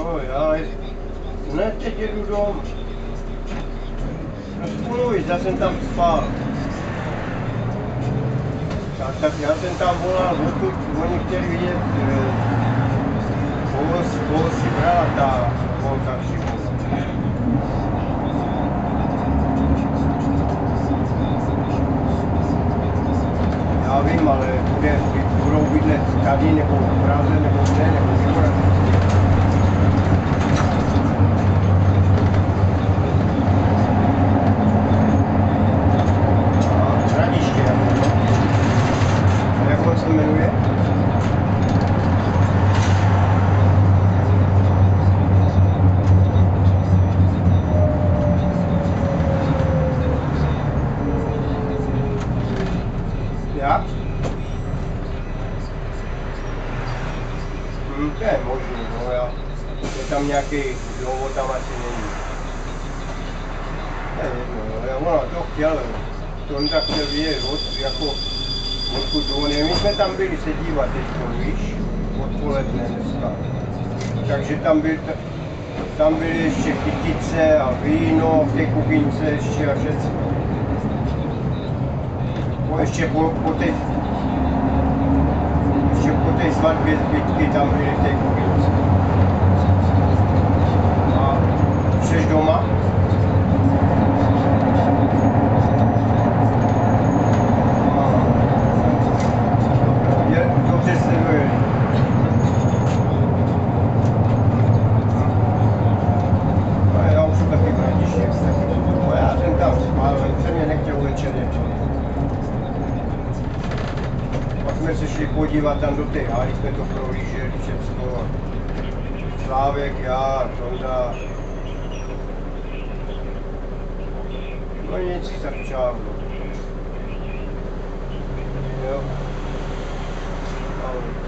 Jo, ne, teď jedu dom. No spolu, já jsem tam spal. Tak já jsem tam volal, odkud oni chtěli vidět, koho si brala ta volka Šimona. Já vím, ale budou bydlet tady, nebo v Praze, nebo kde, nebo v Praze. Jak se jmenuje? Jak? To je možný, no je tam nějaký důvod, tam asi není. To je jedno, ona to chtěl, to on tak chtěl vidět, jako odkud on je. My jsme tam byli se dívat teďko, víš, odpoledne dneska. Takže tam byly ještě kytice a víno v té kuchyňce ještě a všecko. Ještě po té svatbě zbytky tam byly v té kuchyňce. A jsi doma? Dobře se dojeli. A já už jsem taky v Radištěk. Já jsem tam spál, ale jsem mě nechtěl večerně. Pak jsme se šli podívat tam do té haly, jsme to prohlíželi všechno. Slávek, já, Tonda. No nic, tak čávno. Jo.